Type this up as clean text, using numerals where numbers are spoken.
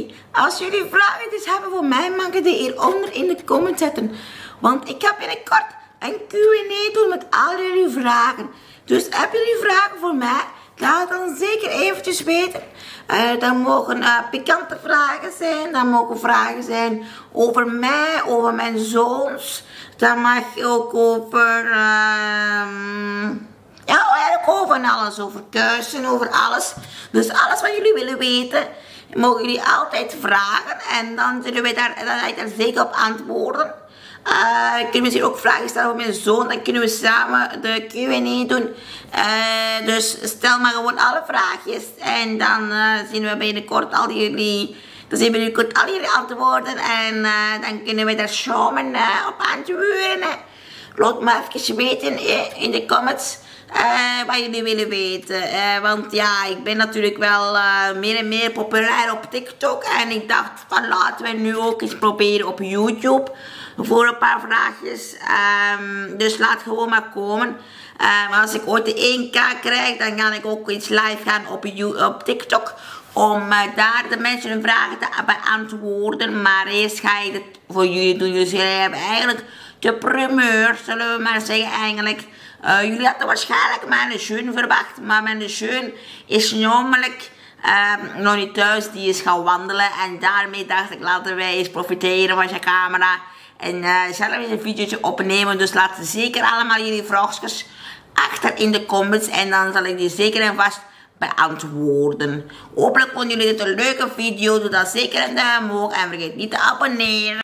jullie. Als jullie vragen dus hebben voor mij, mag je die hieronder in de comments zetten. Want ik ga binnenkort een Q&A doen met al jullie vragen. Dus hebben jullie vragen voor mij? Laat het dan zeker eventjes weten. Dat mogen pikante vragen zijn. Dat mogen vragen zijn over mij, over mijn zoons. Dat mag ook over... ja, eigenlijk over alles. Over keuzen, over alles. Dus alles wat jullie willen weten, mogen jullie altijd vragen. En dan zullen we daar zeker op antwoorden. Kunnen we misschien ook vragen stellen voor mijn zoon. Dan kunnen we samen de Q&A doen. Dus stel maar gewoon alle vraagjes. En dan zien we binnenkort al jullie... Dan zien we binnenkort al jullie antwoorden. En dan kunnen we daar samen op antwoorden. Laat me even weten in de comments wat jullie willen weten. Want ja, ik ben natuurlijk wel meer en meer populair op TikTok. En ik dacht van laten we nu ook eens proberen op YouTube. Voor een paar vraagjes. Dus laat gewoon maar komen. Maar als ik ooit de 1K krijg, dan ga ik ook iets live gaan op TikTok. Om daar de mensen hun vragen te beantwoorden. Maar eerst ga ik het voor jullie doen. Dus jullie hebben eigenlijk de primeur, zullen we maar zeggen eigenlijk. Jullie hadden waarschijnlijk mijn zoon verwacht. Maar mijn zoon is namelijk nog niet thuis. Die is gaan wandelen. En daarmee dacht ik, laten wij eens profiteren van zijn camera. En zelf eens een videootje opnemen. Dus laat zeker allemaal jullie vraagjes achter in de comments. En dan zal ik die zeker en vast beantwoorden. Hopelijk vonden jullie dit een leuke video. Doe dan zeker een duim omhoog. En vergeet niet te abonneren.